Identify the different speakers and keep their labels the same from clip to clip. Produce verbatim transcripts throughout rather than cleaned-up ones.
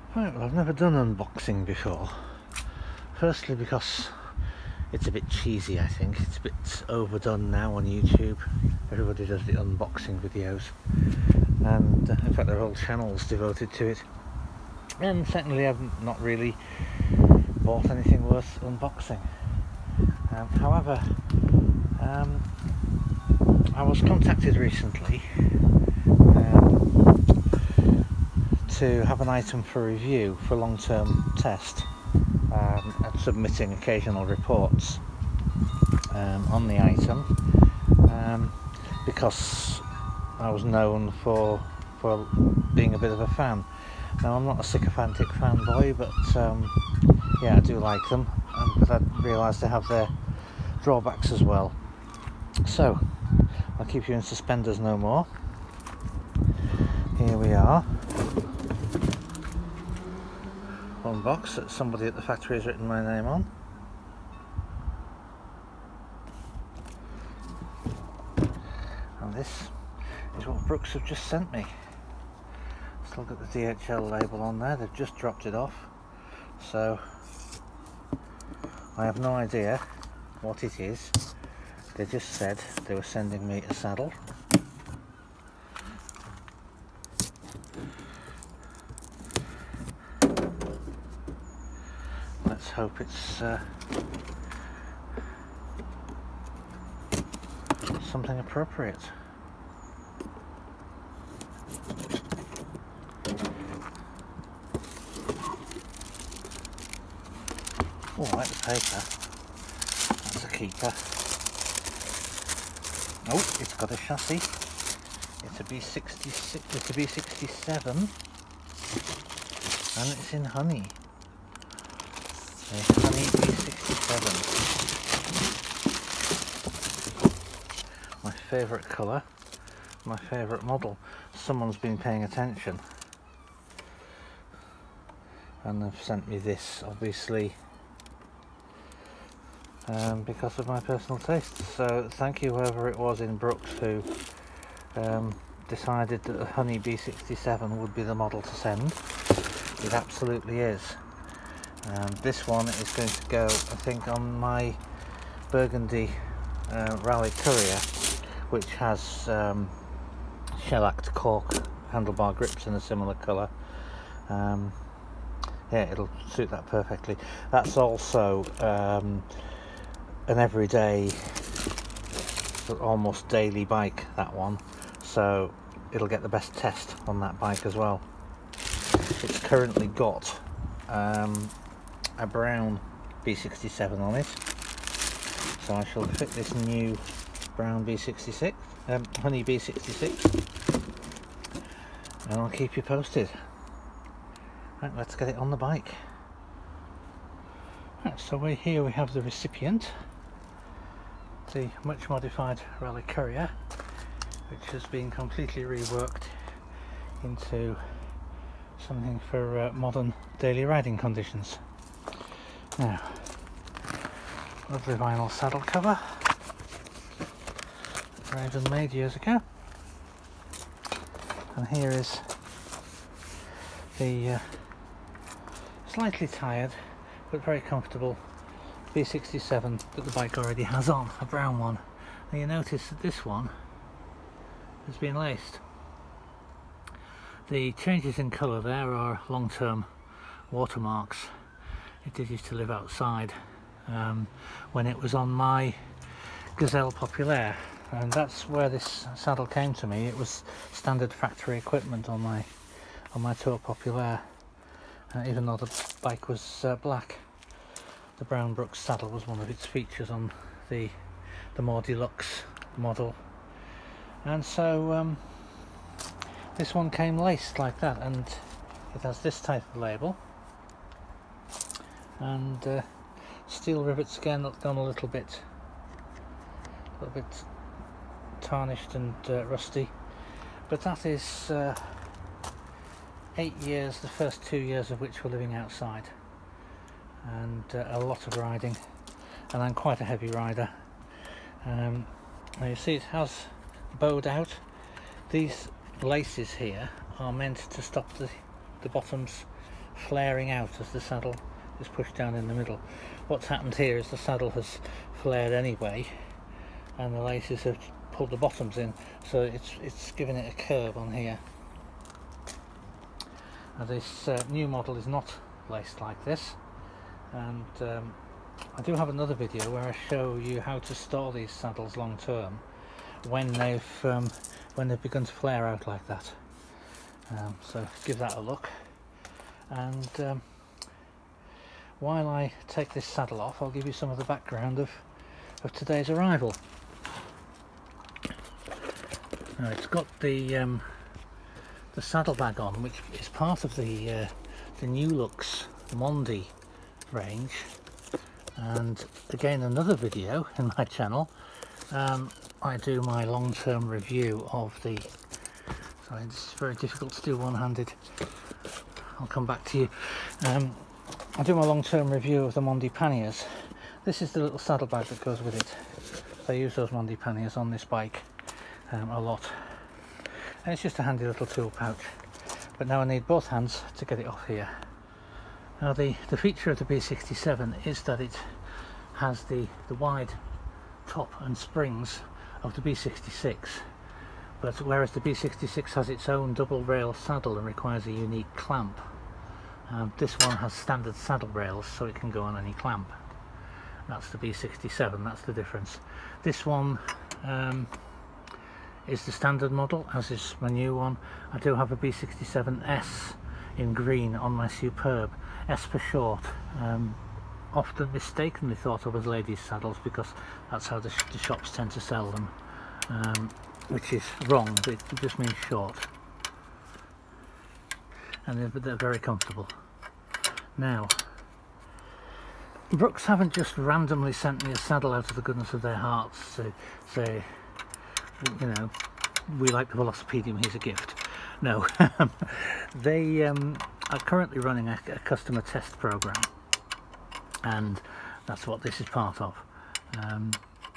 Speaker 1: Right, well, I've never done unboxing before. Firstly because it's a bit cheesy, I think. It's a bit overdone now on YouTube. Everybody does the unboxing videos. And uh, in fact there are whole channels devoted to it. And secondly, I've not really bought anything worth unboxing. Um, however, um, I was contacted recently um, to have an item for review for long-term test um, and submitting occasional reports um, on the item um, because I was known for for being a bit of a fan. Now, I'm not a sycophantic fanboy, but um, yeah, I do like them, um, but I realise they have their drawbacks as well. So I'll keep you in suspenders no more. Here we are. One box that somebody at the factory has written my name on. And this is what Brooks have just sent me. Still got the D H L label on there, they've just dropped it off. So I have no idea what it is. They just said they were sending me a saddle. Let's hope it's uh, something appropriate. Oh, I like the paper. That's a keeper. Oh, it's got a chassis. It's a B sixty-six. It's a B sixty-seven, and it's in honey. A honey B sixty-seven. My favourite colour. My favourite model. Someone's been paying attention, and they've sent me this. Obviously. Um, because of my personal taste. So thank you whoever it was in Brooks who um, decided that the Honey B sixty-seven would be the model to send. It absolutely is. Um, this one is going to go, I think, on my Burgundy uh, Rally Courier, which has um, shellacked cork handlebar grips in a similar colour. Um, yeah, it'll suit that perfectly. That's also um, an everyday, almost daily bike, that one, so it'll get the best test on that bike as well. It's currently got um, a brown B sixty-seven on it, so I shall fit this new brown B sixty-six, um, Honey B sixty-six, and I'll keep you posted. Right, let's get it on the bike. Right, so we here we have the recipient, the much modified Rally Courier, which has been completely reworked into something for uh, modern daily riding conditions. Now, lovely vinyl saddle cover, Raven made years ago, and here is the uh, slightly tired but very comfortable B sixty-seven that the bike already has on, a brown one. And you notice that this one has been laced. The changes in colour there are long-term watermarks. It did used to live outside um, when it was on my Gazelle Populaire, and that's where this saddle came to me. It was standard factory equipment on my on my Tour Populaire, uh, even though the bike was uh, black. The brown Brooks saddle was one of its features on the the more deluxe model, and so um, this one came laced like that, and it has this type of label, and uh, steel rivets again that gone a little bit, a little bit tarnished and uh, rusty, but that is uh, eight years, the first two years of which we're living outside. And uh, a lot of riding, and I'm quite a heavy rider. Um, now you see it has bowed out. These laces here are meant to stop the, the bottoms flaring out as the saddle is pushed down in the middle. What's happened here is the saddle has flared anyway, and the laces have pulled the bottoms in, so it's it's giving it a curve on here. Now this uh, new model is not laced like this, and um, I do have another video where I show you how to store these saddles long term when they've um, when they've begun to flare out like that. Um, so give that a look. And um, while I take this saddle off, I'll give you some of the background of of today's arrival. Now it's got the um, the saddlebag on, which is part of the uh, the New Looks Mondi range. And again, another video in my channel, um, I do my long-term review of the, sorry, it's very difficult to do one-handed, I'll come back to you. um, I do my long-term review of the Mondi panniers. This is the little saddlebag that goes with it. I use those Mondi panniers on this bike um, a lot, and it's just a handy little tool pouch, but now I need both hands to get it off here. Now the, the feature of the B sixty-seven is that it has the, the wide top and springs of the B sixty-six, but whereas the B sixty-six has its own double rail saddle and requires a unique clamp, um, this one has standard saddle rails so it can go on any clamp. That's the B sixty-seven, that's the difference. This one um, is the standard model, as is my new one. I do have a B sixty-seven S in green on my Superb. S for short, um, often mistakenly thought of as ladies' saddles because that's how the, sh the shops tend to sell them, um, which is wrong. It just means short, and they're, they're very comfortable. Now, Brooks haven't just randomly sent me a saddle out of the goodness of their hearts to say, you know, we like the Velocipedium, here's a gift. No, they um, are currently running a, a customer test program, and that's what this is part of. Um,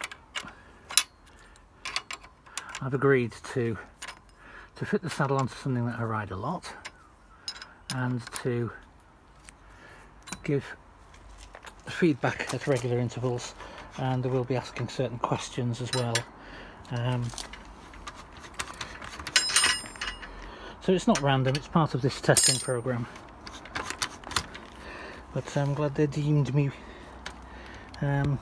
Speaker 1: I've agreed to to fit the saddle onto something that I ride a lot, and to give feedback at regular intervals, and I will be asking certain questions as well. Um, So it's not random, it's part of this testing program. But I'm glad they deemed me um,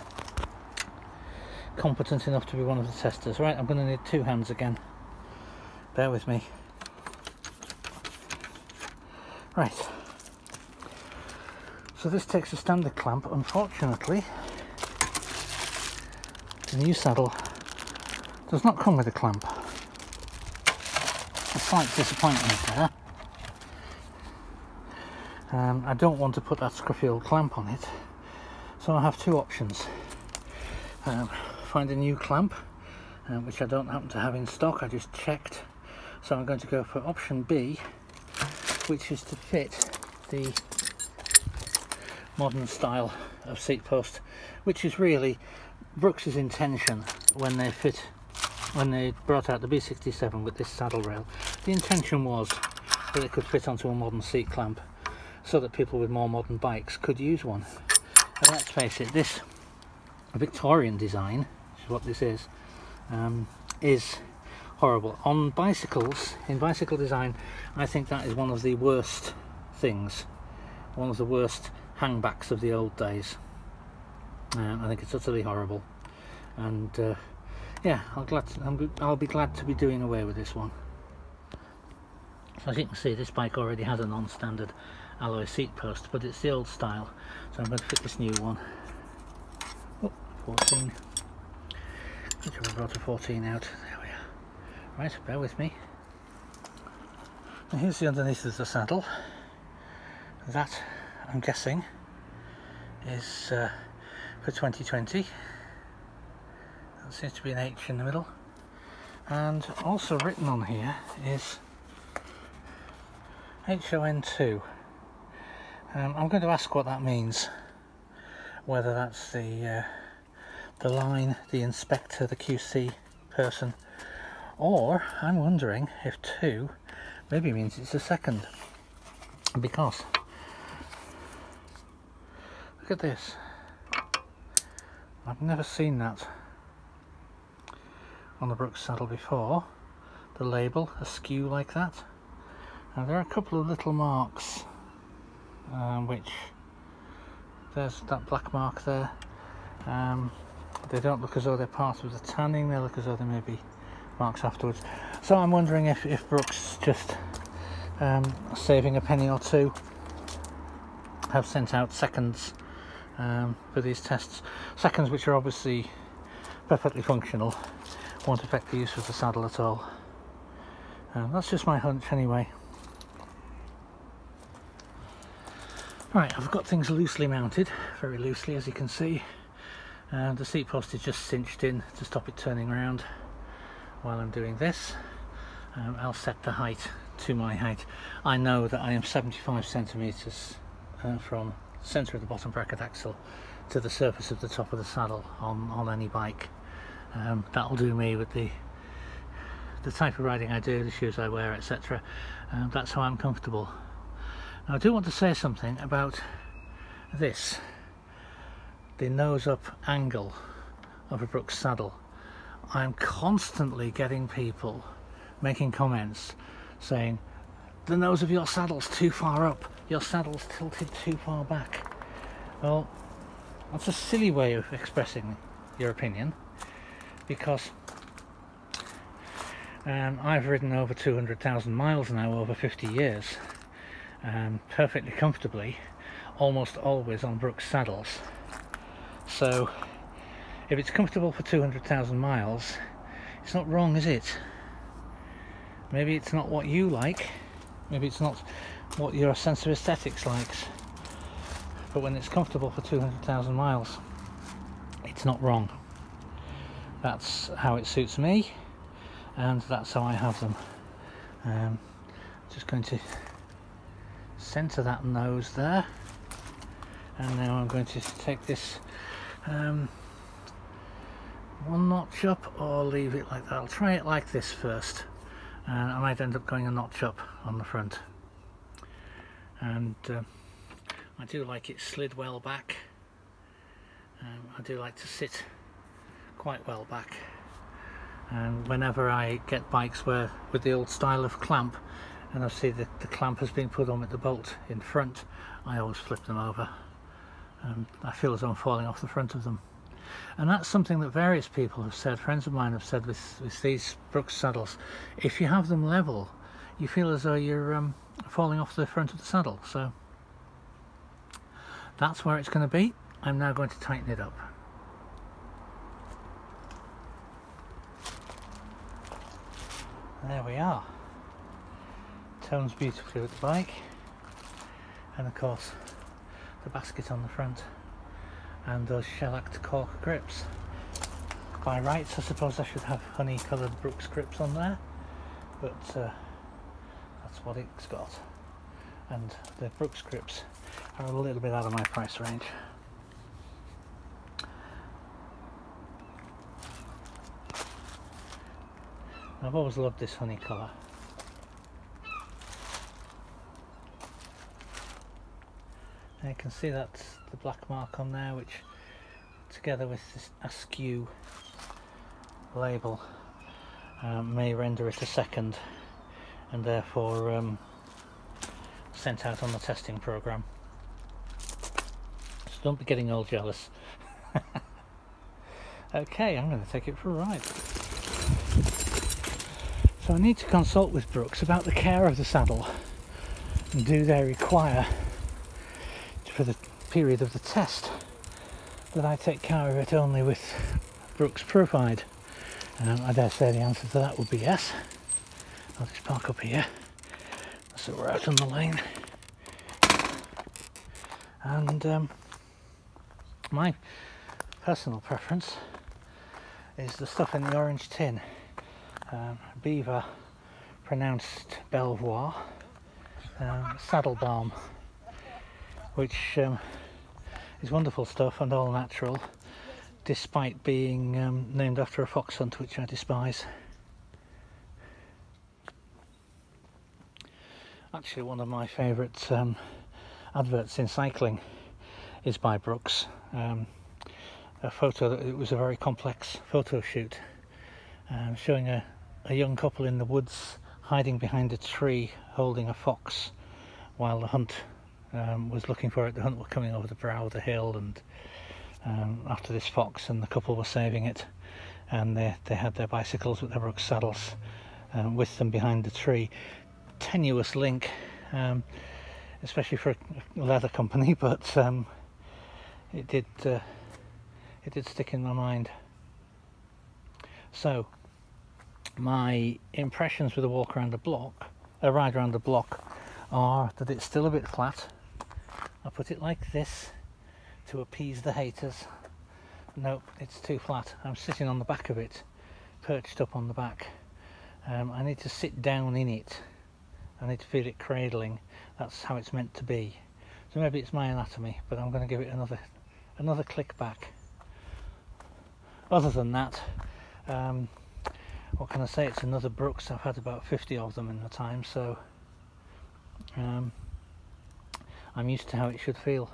Speaker 1: competent enough to be one of the testers. Right, I'm going to need two hands again. Bear with me. Right. So this takes a standard clamp. Unfortunately, the new saddle does not come with a clamp. A slight disappointment there. Um, I don't want to put that scruffy old clamp on it, so I have two options. Um, find a new clamp, uh, which I don't happen to have in stock, I just checked. So I'm going to go for option B, which is to fit the modern style of seat post, which is really Brooks's intention when they fit when they brought out the B sixty-seven with this saddle rail. The intention was that it could fit onto a modern seat clamp so that people with more modern bikes could use one. And let's face it, this Victorian design, which is what this is, um, is horrible. On bicycles, in bicycle design, I think that is one of the worst things, one of the worst hangbacks of the old days. Um, I think it's utterly horrible, and uh, yeah, I'll, glad to, I'm, I'll be glad to be doing away with this one. So as you can see, this bike already has a non-standard alloy seat post, but it's the old style, so I'm going to fit this new one. Oh, fourteen. Good job I brought a fourteen out. There we are. Right, bear with me. Now here's the underneath of the saddle. That, I'm guessing, is uh, for twenty twenty. There seems to be an H in the middle, and also written on here is H O N two. Um, I'm going to ask what that means, whether that's the uh, the line, the inspector, the Q C person, or I'm wondering if two maybe means it's a second. because look at this. I've never seen that on the Brooks saddle before, the label askew like that. And there are a couple of little marks, um, which there's that black mark there. Um, they don't look as though they're part of the tanning, they look as though they may be marks afterwards. So I'm wondering if, if Brooks, just um, saving a penny or two, have sent out seconds um, for these tests. Seconds which are obviously perfectly functional, won't affect the use of the saddle at all. Um, that's just my hunch anyway. Right, I've got things loosely mounted, very loosely as you can see, and the seat post is just cinched in to stop it turning around while I'm doing this. Um, I'll set the height to my height. I know that I am seventy-five centimetres uh, from the centre of the bottom bracket axle to the surface of the top of the saddle on, on any bike. Um, that'll do me with the the type of riding I do, the shoes I wear, et cetera. Um, that's how I'm comfortable. Now I do want to say something about this, the nose up angle of a Brooks saddle. I'm constantly getting people making comments saying the nose of your saddle's too far up, your saddle's tilted too far back. Well, that's a silly way of expressing your opinion, because um, I've ridden over two hundred thousand miles now over fifty years, um, perfectly comfortably, almost always on Brooks saddles. So if it's comfortable for two hundred thousand miles, it's not wrong, is it? Maybe it's not what you like, maybe it's not what your sense of aesthetics likes, but when it's comfortable for two hundred thousand miles, it's not wrong. That's how it suits me, and that's how I have them. Um, just going to centre that nose there, and now I'm going to take this um, one notch up or leave it like that. I'll try it like this first, and I might end up going a notch up on the front. And uh, I do like it slid well back. um, I do like to sit quite well back, and whenever I get bikes where with the old style of clamp, and I see that the clamp has been put on with the bolt in front, I always flip them over, and I feel as though I'm falling off the front of them. And that's something that various people have said, friends of mine have said with, with these Brooks saddles. If you have them level, you feel as though you're um, falling off the front of the saddle. So that's where it's going to be. I'm now going to tighten it up. There we are. Tones beautifully with the bike, and of course the basket on the front, and those shellacked cork grips. By rights I suppose I should have honey coloured Brooks grips on there, but uh, that's what it's got, and the Brooks grips are a little bit out of my price range. I've always loved this honey colour. And you can see that's the black mark on there, which together with this askew label um, may render it a second, and therefore um, sent out on the testing programme. So don't be getting all jealous. Okay, I'm going to take it for a ride. So I need to consult with Brooks about the care of the saddle, and do they require, for the period of the test, that I take care of it only with Brooks Purified? Um, I dare say the answer to that would be yes. I'll just park up here so we're out on the lane. And um, my personal preference is the stuff in the orange tin. Um, Beaver, pronounced Belvoir, um, saddle balm, which um, is wonderful stuff and all natural, despite being um, named after a fox hunt, which I despise. Actually, one of my favourite um, adverts in cycling is by Brooks. Um, a photo, it was a very complex photo shoot, um, showing a, a young couple in the woods hiding behind a tree holding a fox while the hunt um, was looking for it. The hunt were coming over the brow of the hill and um, after this fox, and the couple were saving it, and they, they had their bicycles with their Brooks saddles um, with them behind the tree. Tenuous link, um, especially for a leather company, but um, it did uh, it did stick in my mind. So my impressions with a walk around the block, a ride around the block, are that it's still a bit flat. I put it like this to appease the haters. Nope, it's too flat. I'm sitting on the back of it, perched up on the back. Um, I need to sit down in it. I need to feel it cradling. That's how it's meant to be. So maybe it's my anatomy, but I'm going to give it another another click back. Other than that, um, what can I say? It's another Brooks. I've had about fifty of them in the time, so um, I'm used to how it should feel.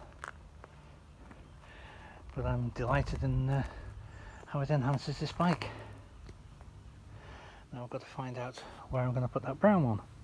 Speaker 1: But I'm delighted in uh, how it enhances this bike. Now I've got to find out where I'm going to put that brown one.